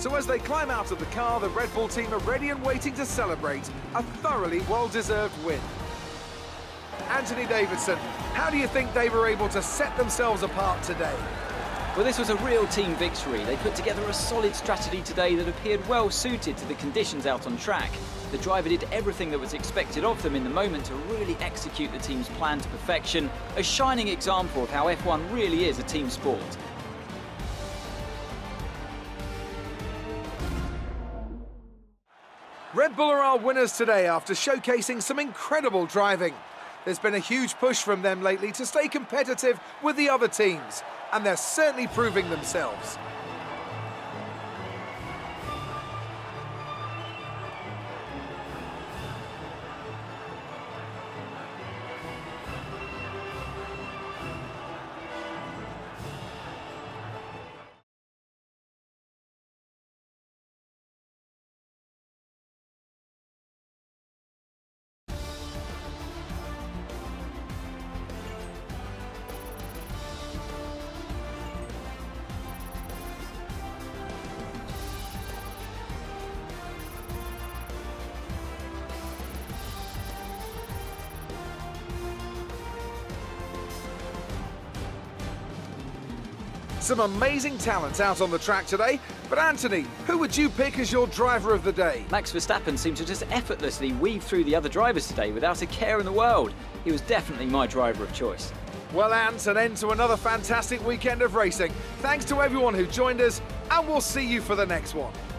So as they climb out of the car, the Red Bull team are ready and waiting to celebrate a thoroughly well-deserved win. Anthony Davidson, how do you think they were able to set themselves apart today? Well, this was a real team victory. They put together a solid strategy today that appeared well suited to the conditions out on track. The driver did everything that was expected of them in the moment to really execute the team's plan to perfection, a shining example of how F1 really is a team sport. Red Bull are our winners today after showcasing some incredible driving. There's been a huge push from them lately to stay competitive with the other teams, and they're certainly proving themselves. Some amazing talent out on the track today, but Anthony, who would you pick as your driver of the day? Max Verstappen seemed to just effortlessly weave through the other drivers today without a care in the world. He was definitely my driver of choice. Well, Ant, an end to another fantastic weekend of racing. Thanks to everyone who joined us, and we'll see you for the next one.